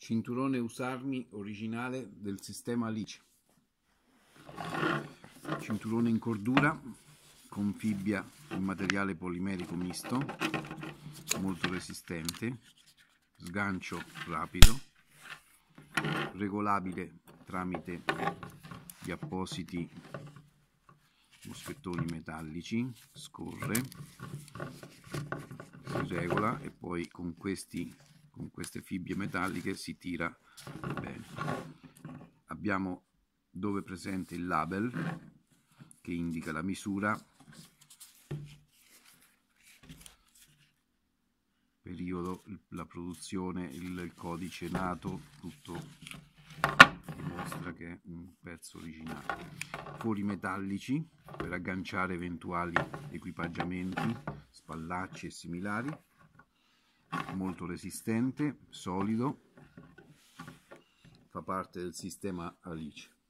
Cinturone Usarmi originale del sistema Alice. Cinturone in cordura con fibbia in materiale polimerico misto, molto resistente, sgancio rapido, regolabile tramite gli appositi moschettoni metallici, scorre, si regola e poi con queste fibbie metalliche si tira bene. Abbiamo dove è presente il label che indica la misura, periodo, la produzione, il codice nato, tutto dimostra che è un pezzo originale. Fori metallici per agganciare eventuali equipaggiamenti, spallacci e similari, molto resistente, solido, fa parte del sistema Alice.